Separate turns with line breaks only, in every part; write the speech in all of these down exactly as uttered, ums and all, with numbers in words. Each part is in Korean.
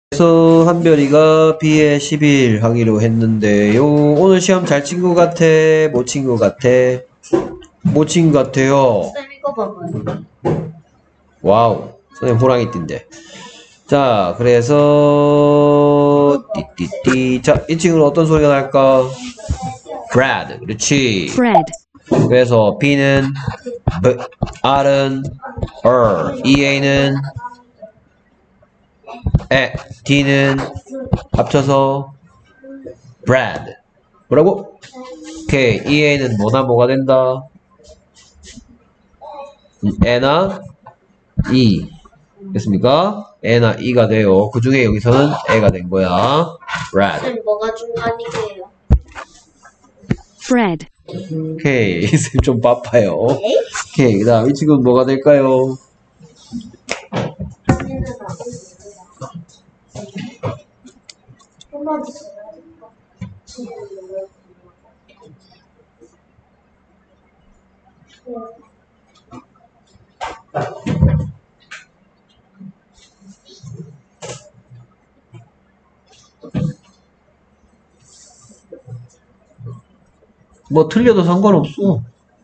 그래서 한별이가 B에 십일 하기로 했는데요. 오늘 시험 잘 친 것 같아? 못 친 것 같아? 못 친 것 같아요.
쌤 이거 봐봐요.
와우. 선생님 호랑이 띠인데. 자, 그래서 띠띠띠. 자, 이 친구는 어떤 소리가 날까? Brad. 그렇지.
Bread.
그래서 B는 B, R은 R, EA는 에, D는 합쳐서 bread. 뭐라고? 오케이. 이에이는 뭐나 뭐가 된다? 음, 에나 E. 됐습니까? 에나 E가 돼요. 그 중에 여기서는 에가 된 거야. bread.
쌤 뭐가 중간이에요?
Bread.
오케이. 쌤 좀 바빠요.
네?
오케이. 그 다음 이 친구는 뭐가 될까요? 뭐 틀려도 상관없어.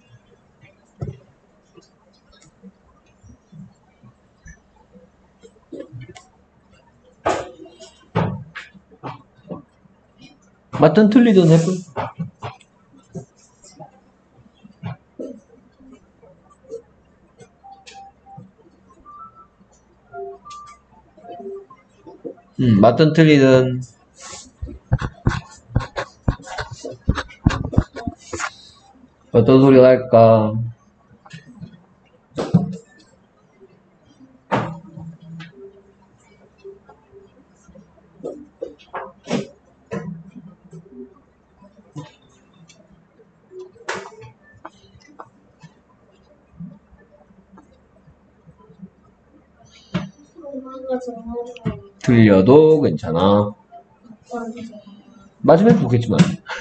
맞든 틀리든 해볼. 음, 맞든 틀리든. 어떤 소리가 날까? 틀려도 괜찮아. 맞으면 좋겠지만.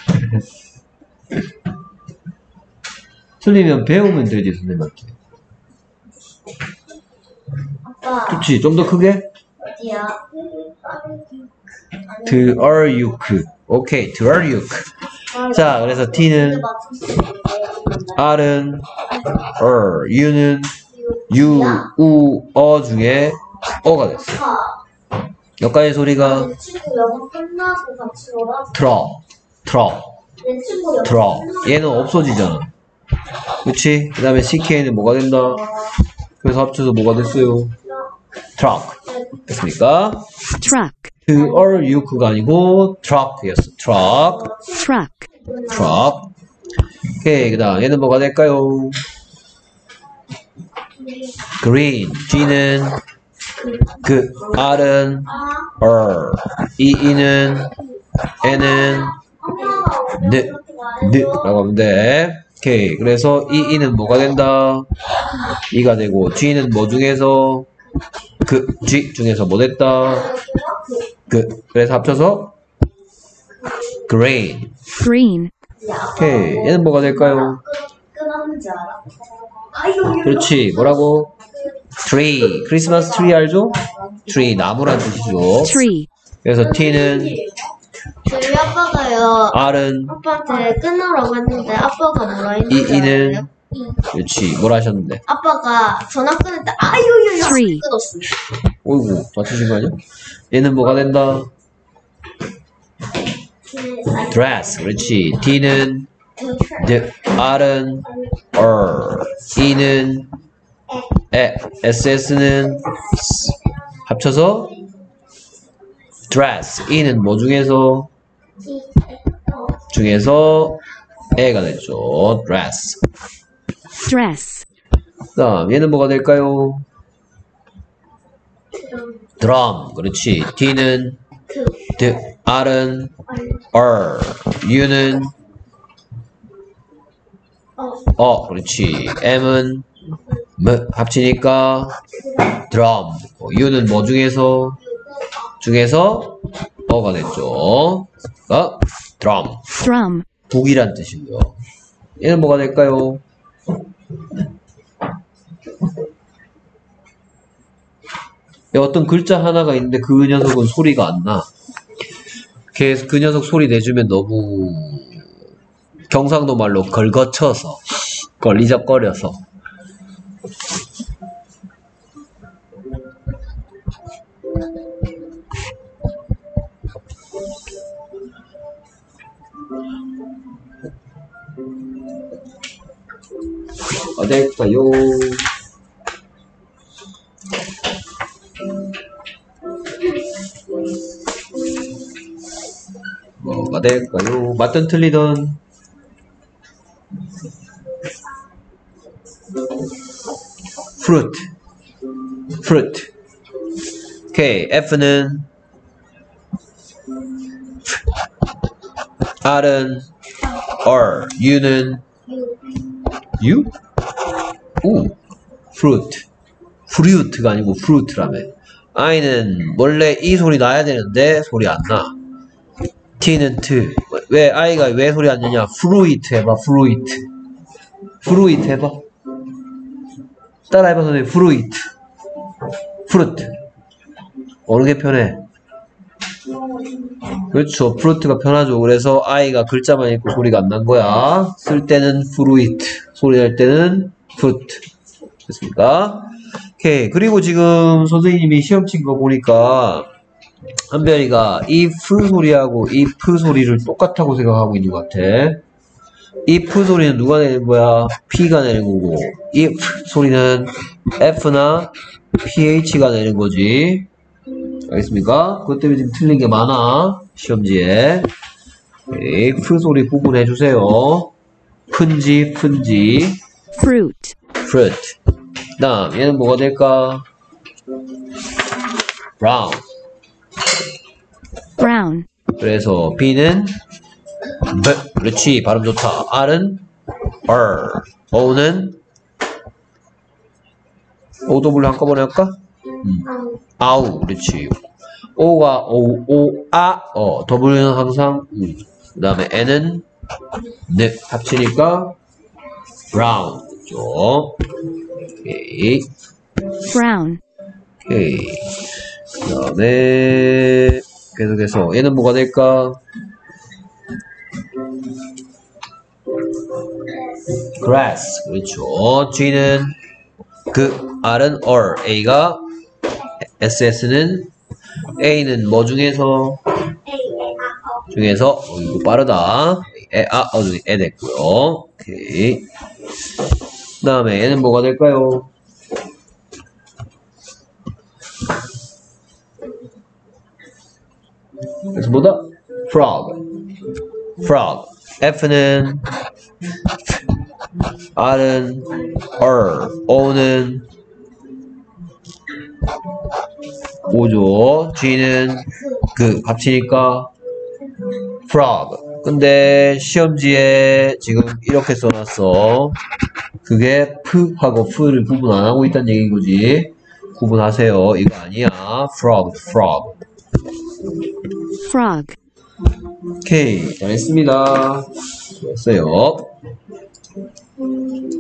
틀리면 배우면 되지, 선생님한테.
아빠
그치? 좀 더 크게?
어디야?
드얼유크. 오케이, 드얼유크. 자, 그래서 T는 R은 R, U는 U, U, 어 중에 어가 됐어. 여기까지 소리가
내 친구 영어 끝나고 같이 놀아.
트럭, 트럭,
내 친구 영어
트럭.
끝나고
얘는 없어지잖아. 그치? 그 다음에 씨케이는 뭐가 된다? 그래서 합쳐서 뭐가 됐어요? 트럭. 됐습니까?
Truck.
드얼유크가 아니고 트럭이었어. 트럭,
Truck.
트럭. 오케이, 그 다음 얘는 뭐가 될까요? green. G는 그, R은 R, 이, E는 N은 느, 느라고 하면 돼. 오케이. 그래서 이, E는 뭐가 된다? E가 되고, G는 뭐 중에서? 그, G 중에서 뭐 됐다? 그, 그래서 합쳐서 green.
Green.
오케이. 얘는 뭐가 될까요?
끊었는지 알아?
그렇지. 뭐라고? tree. 크리스마스 트리 알죠? tree. 나무란 뜻이죠.
Tree.
그래서 T는
저희 아빠가요.
R은
아빠한테 끊으라고 했는데 아빠가 뭐라
이,
했는지
이는
알아요?
그렇지. 뭐라 하셨는데?
아빠가 전화 끊을 때 아유유유
Tree.
끊었어.
어이구, 맞추신 거 아니야? 얘는 뭐가 된다? dress. 그렇지. T는 D, R은 R, E는 에, 에스에스는 S. 합쳐서 dress. E는 뭐 중에서? 중에서 에가 됐죠. dress.
Dress.
그 다음 얘는 뭐가 될까요? drum. 그렇지. T는 D, R은 R, U는 어. 그렇지. M은 M. 합치니까 drum. U는 뭐 중에서? 중에서 어가 됐죠. 어? drum.
Drum.
독이란 뜻이고요. 얘는 뭐가 될까요? 어떤 글자 하나가 있는데 그 녀석은 소리가 안 나. 그래서 그 녀석 소리 내주면 너무 경상도 말로 걸거쳐서 걸리적거려서. 뭐가 될까요? 뭐가 될까요? 맞든 틀리든. fruit, fruit. 오케이, F는 R은 R, U는 U? 오, fruit. fruit가 아니고 fruit라며. I는 원래 이 소리 나야 되는데 소리 안 나. T는 T. 왜 I가 왜 소리 안 내냐? fruit 해봐, fruit. fruit 해봐. 따라해봐, 선생님. fruit. fruit. 어느 게 편해? 그렇죠. fruit가 편하죠. 그래서 I가 글자만 있고 소리가 안 난 거야. 쓸 때는 fruit. 소리 낼 때는 fruit. 됐습니까? 오케이. 그리고 지금 선생님이 시험 친 거 보니까 한별이가 이 프 소리하고 이 프 소리를 똑같다고 생각하고 있는 것 같아. 이 프 소리는 누가 내는 거야? P가 내는 거고, 이 프 소리는 F나 피에이치가 내는 거지. 알겠습니까? 그것 때문에 지금 틀린 게 많아. 시험지에. 이 프 소리 구분해 주세요. 푼지, 푼지.
fruit,
fruit. 다음 얘는 뭐가 될까? brown.
brown,
그래서 B는 B. 그렇지. 발음 좋다. R은 R. O는 O 더블 한꺼번에 할까? 음. 아우. 그렇지. O가 O, O, 아, 어. W는 항상 우. 그 다음에 N은 네. 합치니까 brown. 그죠? 오케이.
brown,
오케이. 그 다음에 계속해서 얘는 뭐가 될까? grass. 그렇죠. G는 그, R은 or, A가 에스에스는 A는 뭐 중에서? 중에서 어, 이거 빠르다. 에, 아, 어, 에 됐고요. 오케이. 그 다음에 얘는 뭐가 될까요? 그래서 뭐다? frog. frog. F는 R은 R. O는 오죠. G는 그 합치니까 frog. 근데 시험지에 지금 이렇게 써놨어. 그게 P하고 F를 구분 안 하고 있다는 얘기인 거지. 구분하세요. 이거 아니야. frog, frog.
frog.
오케이. 잘했습니다. 수고했어요.